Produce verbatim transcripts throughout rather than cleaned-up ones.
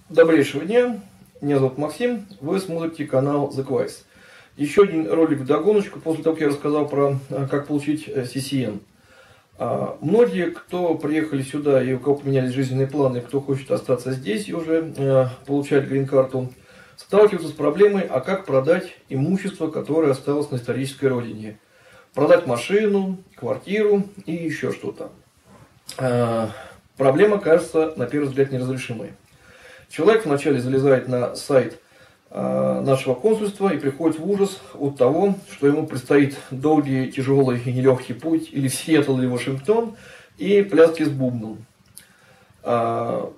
Добрейшего дня, меня зовут Максим, вы смотрите канал The Quiz. Еще один ролик вдогоночку после того, как я рассказал про как получить си си эн. Многие, кто приехали сюда и у кого поменялись жизненные планы, кто хочет остаться здесь и уже получать грин-карту, сталкиваются с проблемой, а как продать имущество, которое осталось на исторической родине. Продать машину, квартиру и еще что-то. Проблема кажется, на первый взгляд, неразрешимой. Человек вначале залезает на сайт э, нашего консульства и приходит в ужас от того, что ему предстоит долгий, тяжелый и нелегкий путь или в Сиэтл, или в Вашингтон, и пляски с бубном. Э,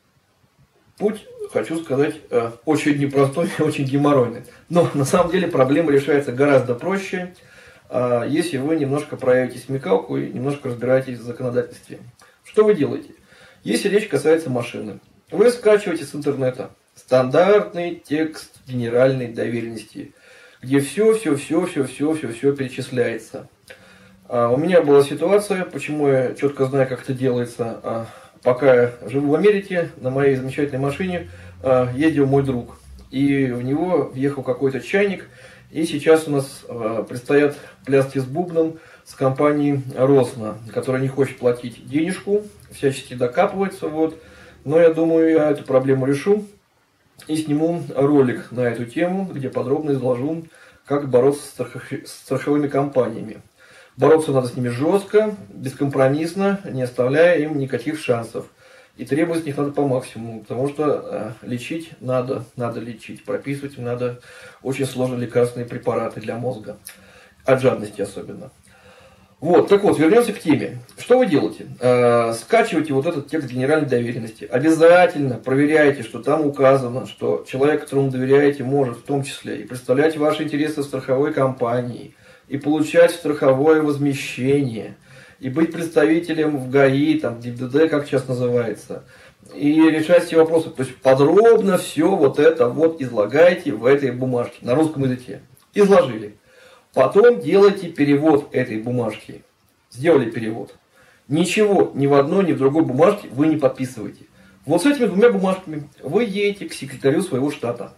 путь, хочу сказать, э, очень непростой и очень геморройный. Но на самом деле проблема решается гораздо проще, э, если вы немножко проявите смекалку и немножко разбираетесь в законодательстве. Что вы делаете? Если речь касается машины. Вы скачиваете с интернета стандартный текст генеральной доверенности, где все, все, все, все, все, все, все перечисляется. А у меня была ситуация, почему я четко знаю, как это делается. А пока я живу в Америке, на моей замечательной машине а, ездил мой друг. И в него въехал какой-то чайник. И сейчас у нас а, предстоят пляски с бубном с компанией Росна, которая не хочет платить денежку, всячески докапывается. Вот. Но я думаю, я эту проблему решу и сниму ролик на эту тему, где подробно изложу, как бороться с страховыми компаниями. Бороться надо с ними жестко, бескомпромиссно, не оставляя им никаких шансов. И требовать с них надо по максимуму, потому что лечить надо, надо лечить. Прописывать надо очень сложные лекарственные препараты для мозга, от жадности особенно. Вот, так вот, вернемся к теме. Что вы делаете? Э, скачивайте вот этот текст генеральной доверенности. Обязательно проверяйте, что там указано, что человек, которому доверяете, может в том числе и представлять ваши интересы в страховой компании, и получать страховое возмещение, и быть представителем в ГАИ, там, ГИБДД, как сейчас называется, и решать все вопросы. То есть подробно все вот это вот излагайте в этой бумажке на русском языке. Изложили. Потом делайте перевод этой бумажки. Сделали перевод. Ничего ни в одной, ни в другой бумажке вы не подписываете. Вот с этими двумя бумажками вы едете к секретарю своего штата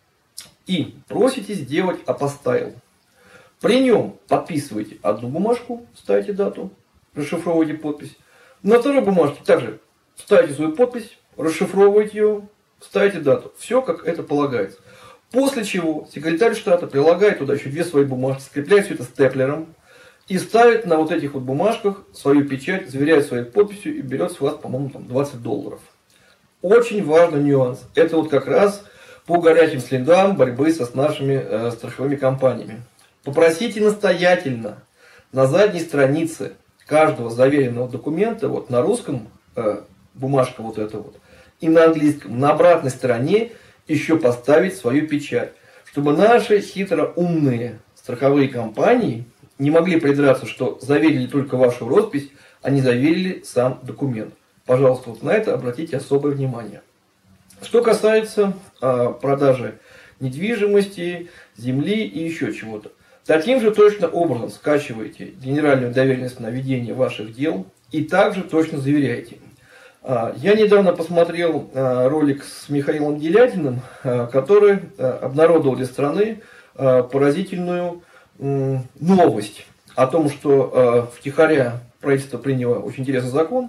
и просите сделать апостайл. При нем подписываете одну бумажку, ставите дату, расшифровываете подпись. На второй бумажке также ставите свою подпись, расшифровываете ее, ставите дату. Все как это полагается. После чего секретарь штата прилагает туда еще две свои бумажки, скрепляет все это степлером и ставит на вот этих вот бумажках свою печать, заверяет своей подписью и берет с вас, по-моему, там двадцать долларов. Очень важный нюанс. Это вот как раз по горячим следам борьбы со, с нашими э, страховыми компаниями. Попросите настоятельно на задней странице каждого заверенного документа, вот на русском э, бумажка вот эта вот, и на английском, на обратной стороне еще поставить свою печать, чтобы наши хитроумные страховые компании не могли придраться, что заверили только вашу роспись, а не заверили сам документ. Пожалуйста, вот на это обратите особое внимание. Что касается а, продажи недвижимости, земли и еще чего-то. Таким же точно образом скачиваете генеральную доверенность на ведение ваших дел и также точно заверяете. Я недавно посмотрел ролик с Михаилом Делятиным, который обнародовал для страны поразительную новость о том, что втихаря правительство приняло очень интересный закон,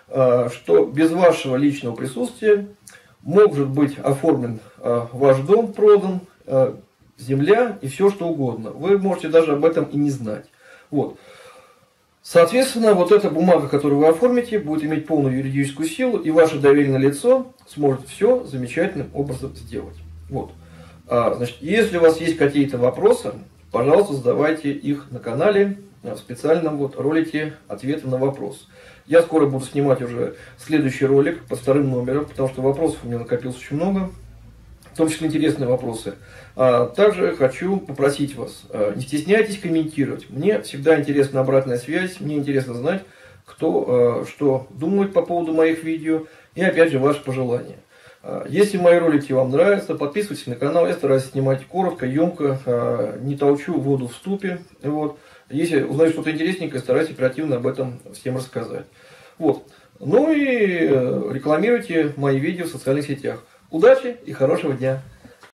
что без вашего личного присутствия может быть оформлен ваш дом, продан, земля и все что угодно. Вы можете даже об этом и не знать. Вот. Соответственно, вот эта бумага, которую вы оформите, будет иметь полную юридическую силу, и ваше доверенное лицо сможет все замечательным образом сделать. Вот. А, значит, если у вас есть какие-то вопросы, пожалуйста, задавайте их на канале в специальном вот ролике «Ответы на вопрос». Я скоро буду снимать уже следующий ролик по вторым номерам, потому что вопросов у меня накопилось очень много, в том числе интересные вопросы. А также хочу попросить вас, не стесняйтесь комментировать. Мне всегда интересна обратная связь, мне интересно знать, кто что думает по поводу моих видео и опять же ваши пожелания. Если мои ролики вам нравятся, подписывайтесь на канал, я стараюсь снимать коротко, емко, не толчу воду в ступе. Вот. Если узнаете что-то интересненькое, стараюсь оперативно об этом всем рассказать. Вот. Ну и рекламируйте мои видео в социальных сетях. Удачи и хорошего дня!